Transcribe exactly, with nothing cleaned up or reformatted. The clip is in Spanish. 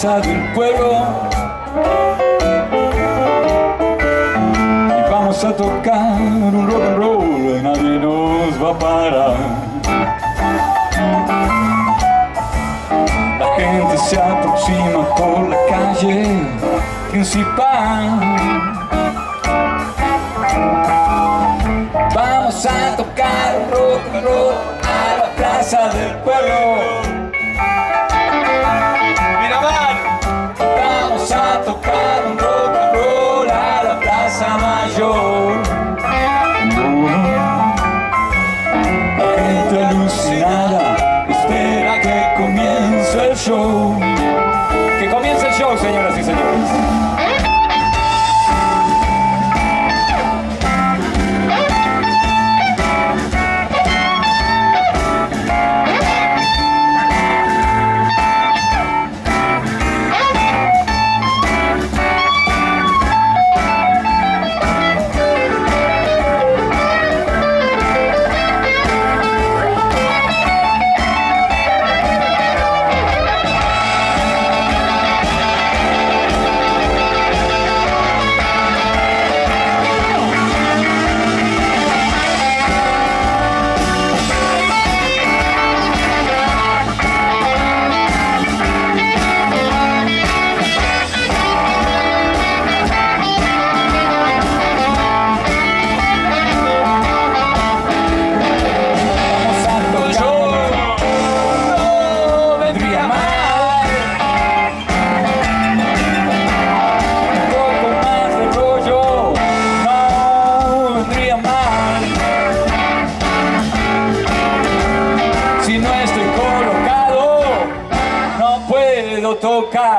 plaza del pueblo y vamos a tocar un rock and roll, nadie nos va a parar. La gente se aproxima por la calle principal. Vamos a tocar un rock and roll a la plaza del pueblo. Vamos a tocar un rock and roll a la plaza mayor. La gente alucinada espera que comience el show. Que comience el show, señoras y señores. Si no estoy colocado, no puedo tocar.